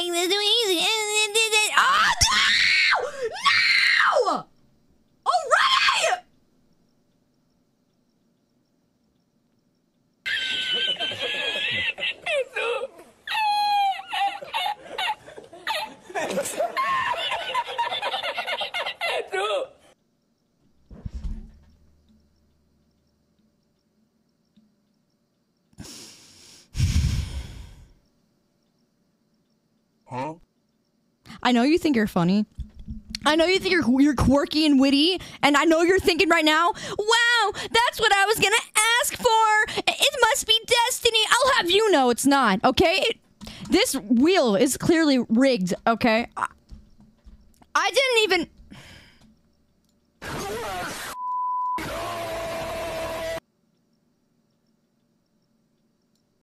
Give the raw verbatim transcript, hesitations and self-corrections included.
make this too easy. Oh, no! No! Already! Huh? I know you think you're funny. I know you think you're, you're quirky and witty, and I know you're thinking right now, wow, that's what I was gonna ask for. It must be destiny. I'll have you know it's not, okay? It, this wheel is clearly rigged, okay? I, I didn't even...